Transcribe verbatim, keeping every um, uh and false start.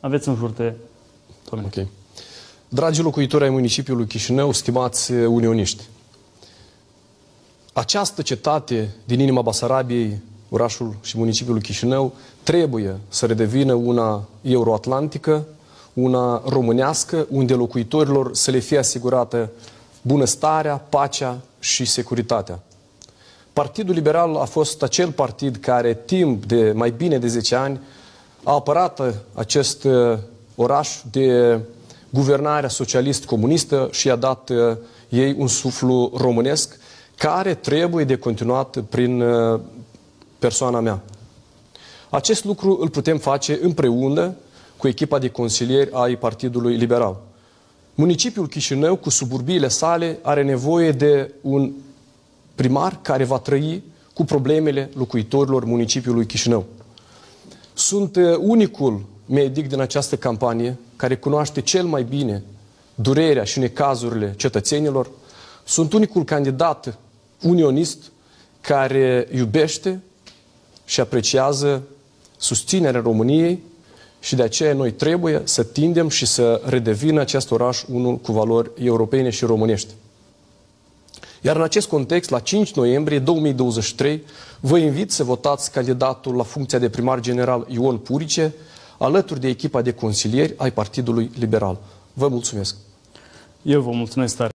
Aveți în jur de domnule. Ok. Dragi locuitori ai municipiului Chișinău, stimați unioniști, această cetate din inima Basarabiei, orașul și municipiul Chișinău, trebuie să redevină una euroatlantică, una românească, unde locuitorilor să le fie asigurată bunăstarea, pacea și securitatea. Partidul Liberal a fost acel partid care timp de mai bine de zece ani a apărat acest oraș de guvernarea socialist-comunistă și a dat ei un suflu românesc care trebuie de continuat prin persoana mea. Acest lucru îl putem face împreună cu echipa de consilieri ai Partidului Liberal. Municipiul Chișinău, cu suburbiile sale, are nevoie de un primar care va trăi cu problemele locuitorilor municipiului Chișinău. Sunt unicul medic din această campanie care cunoaște cel mai bine durerea și necazurile cetățenilor. Sunt unicul candidat unionist care iubește și apreciază susținerea României și de aceea noi trebuie să tindem și să redevină acest oraș unul cu valori europene și românești. Iar în acest context, la cinci noiembrie două mii douăzeci și trei, vă invit să votați candidatul la funcția de primar general Ion Purice, alături de echipa de consilieri ai Partidului Liberal. Vă mulțumesc! Eu vă mulțumesc tare!